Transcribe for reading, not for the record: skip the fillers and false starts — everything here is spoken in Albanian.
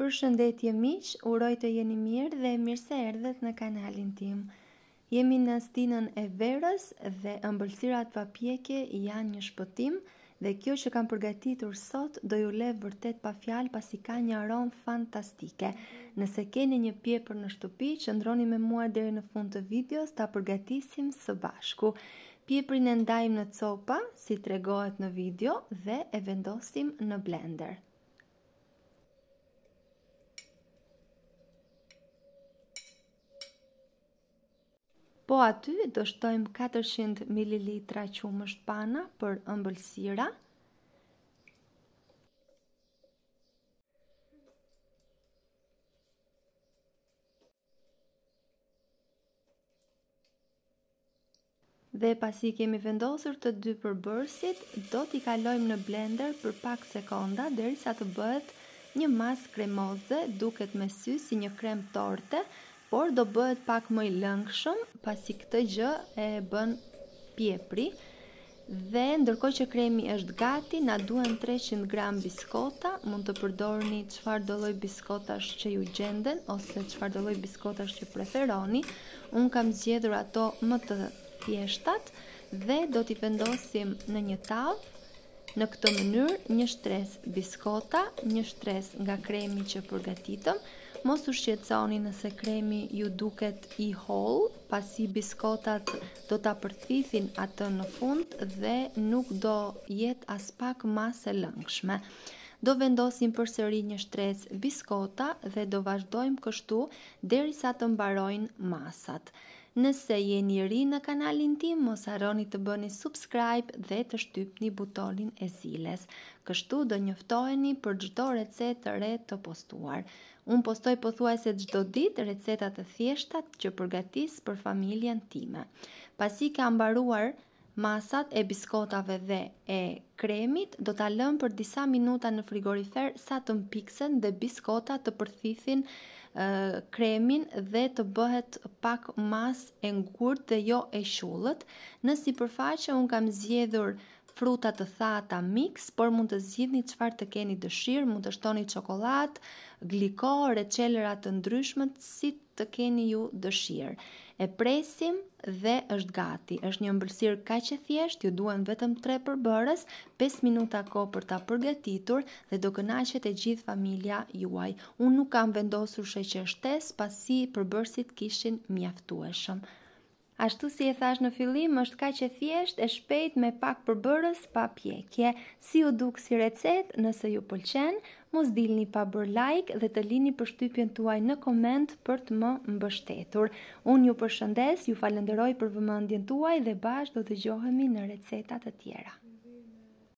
Përshëndetje miq, uroj të jeni mirë dhe mirë se erdhët në kanalin tim. Jemi në stinën e verës dhe ëmbëlsirat pa pjekje janë një shpëtim dhe kjo që kam përgatitur sot do ju le vërtet pa fjalë pasi ka një aromë fantastike. Nëse keni një pjepër në shtëpi, qëndroni me mua deri në fund të videos ta përgatisim së bashku. Pjeprin e ndajmë në copa, si tregohet në video, dhe e vendosim në blender. Po aty do shtojmë 400 ml qumësht pana për ëmbëlsira. Dhe pasi kemi vendosur të dy përbërësit, do t'i kalojmë në blender për pak sekonda derisa të bëhet një masë kremoze, duket me sy si një krem torte, por do bëhet pak më i lëngshëm pasi këtë gjë e bën pjepri. Dhe ndërkohë që kremi është gati, na duhen 300 gram biskota, mund të përdorni çfarë do lloj biskotash që ju gjenden ose çfarë do lloj biskotash që preferoni. Unë kam zgjedhur ato më të thjeshtat dhe do t'i vendosim në një tavë. Në këtë mënyrë, një shtresë biskota, një shtresë nga kremi që përgatitëm. Mos u shqetësoni nëse kremi ju duket i holl, pasi biskotat do ta përthithin atë në fund dhe nuk do jetë as pak masë e lëngshme. Do vendosim përsëri një shtresë biskota dhe do vazhdojmë kështu derisa të mbarojnë masat. Nëse jeni ri në kanalin tim, mos harroni të bëni subscribe dhe të shtypni butonin e ziles. Kështu do njoftoheni për çdo recetë të re të postuar. Unë postoj pothuajse çdo ditë receta të thjeshta që përgatis për familjen time. Pasi ka mbaruar masat e biskotave dhe e kremit, do ta lëm për disa minuta në frigorifer sa të mpiksen dhe biskotat të përthithin kremin dhe të bëhet pak masë e ngurtë dhe jo e shullët. Në sipërfaqe unë kam zgjedhur fruta të thata mix, por mund të zgjidhni çfarë të keni dëshirë, mund të shtoni çokoladë, glikor, çelëra të ndryshme si të keni ju dëshirë. E presim dhe është gati. Është një ëmbëlsirë kaq e thjeshtë, ju duhen vetëm 3 përbërës, 5 minuta kohë për ta përgatitur dhe do kënaqet e gjithë familja juaj. Unë nuk kam vendosur sheqer shtesë pasi përbërësit kishin mjaftueshëm. Ashtu si e thash në fillim, është kaq e thjeshtë, e shpejt me pak përbërës pa pjekje. Si u duk si recetë, nëse ju pëlqen, mos dilni pa bërë like dhe të lini përshtypjen tuaj në koment për të më mbështetur. Unë ju përshëndes, ju falenderoj për vëmendjen tuaj dhe bashkë do të dëgjohemi në receta të tjera.